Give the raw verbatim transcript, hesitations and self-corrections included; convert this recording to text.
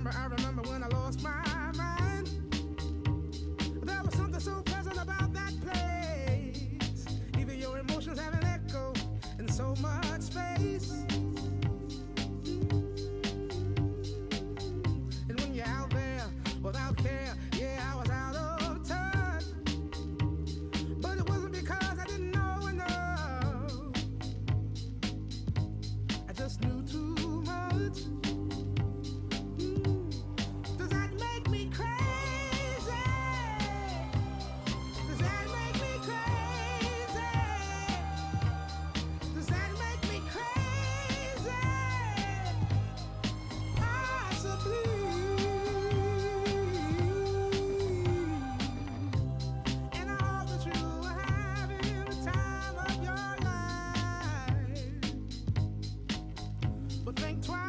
remember, I remember when I lost my mind. There was something so pleasant about that place. Even your emotions have an echo in so much space. And when you're out there without care, yeah, I was out of touch. But it wasn't because I didn't know enough. I just knew too much. Does that make me crazy? Does that make me crazy? Does that make me crazy? Possibly. And I hope that you are having the time of your life. But think twice.